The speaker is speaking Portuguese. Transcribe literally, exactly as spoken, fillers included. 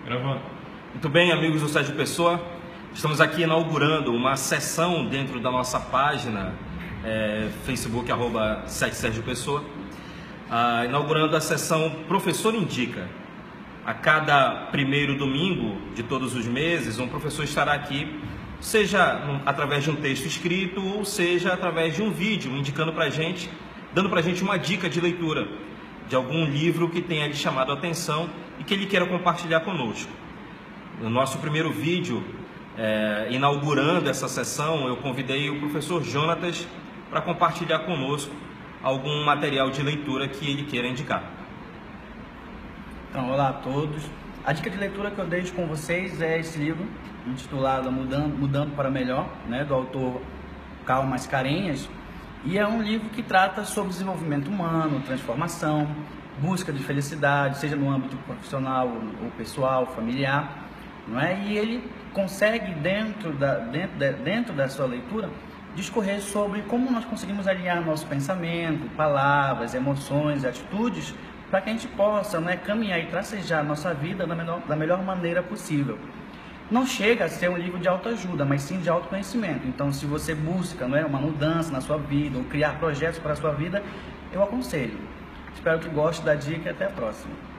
Gravando. Muito bem, amigos do Sérgio Pessoa, estamos aqui inaugurando uma sessão dentro da nossa página é, Facebook, arroba sete Sérgio Pessoa, ah, inaugurando a sessão Professor Indica. A cada primeiro domingo de todos os meses, um professor estará aqui, seja através de um texto escrito, ou seja através de um vídeo, indicando para a gente, dando para a gente uma dica de leitura de algum livro que tenha lhe chamado a atenção e que ele queira compartilhar conosco. No nosso primeiro vídeo, é, inaugurando essa sessão, eu convidei o professor Jonatas para compartilhar conosco algum material de leitura que ele queira indicar. Então, olá a todos. A dica de leitura que eu deixo com vocês é esse livro, intitulado Mudando, Mudando para Melhor, né, do autor Karl Mascarenhas. E é um livro que trata sobre desenvolvimento humano, transformação, busca de felicidade, seja no âmbito profissional ou pessoal, familiar, não é? E ele consegue, dentro da, dentro, da, dentro da sua leitura, discorrer sobre como nós conseguimos alinhar nosso pensamento, palavras, emoções, atitudes, para que a gente possa, não é, caminhar e tracejar a nossa vida da melhor, da melhor maneira possível. Não chega a ser um livro de autoajuda, mas sim de autoconhecimento. Então, se você busca, não é, uma mudança na sua vida, ou criar projetos para a sua vida, eu aconselho. Espero que goste da dica e até a próxima.